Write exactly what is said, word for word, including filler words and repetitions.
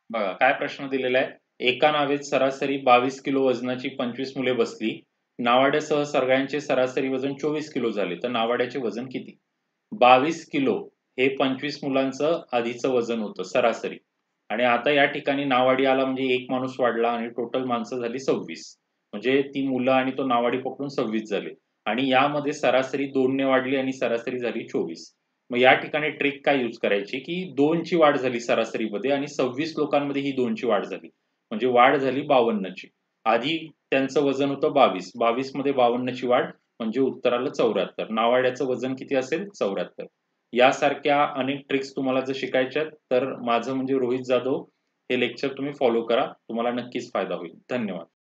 बघा काय प्रश्न दिलेला आहे. एका नावेत सरासरी बावीस किलो वजनाची पंचवीस मुले बसली. नावाड्यासह सगळ्यांचे सरासरी वजन चोवीस किलो झाले. तर नावाड्याचे वजन किती? बावीस किलो हे पंचवीस मुलांचं आधीचं वजन होतं सरासरी. आणि आता या ठिकाणी नावाडी आला म्हणजे एक माणूस वाढला आणि टोटल माणसं झाली सव्वीस. म्हणजे ती मुलं आणि तो नावाडी पकडून सव्वीस झाले. आणि यामध्ये सरासरी दोन ने वाढली आणि सरासरी झाली चोवीस. मग या ठिकाणी ट्रिक काय यूज करायची की दोन ची वाढ झाली सरासरीमध्ये आणि सव्वीस लोकांमध्ये ही दोन ची वाढ झाली. म्हणजे वाढ झाली बावन्न ची. आधी त्यांचं वजन होतं बावीस. बावीस मध्ये बावन्न ची वाढ म्हणजे उत्तर आलं चौऱ्याहत्तर. नावाड्याचं वजन किती असेल? चौऱ्याहत्तर. यासारख्या अनेक ट्रिक्स तुम्हाला जर शिकायच्या तर माझं म्हणजे रोहित जाधव हे लेक्चर तुम्ही फॉलो करा. तुम्हाला नक्कीच फायदा होईल. धन्यवाद.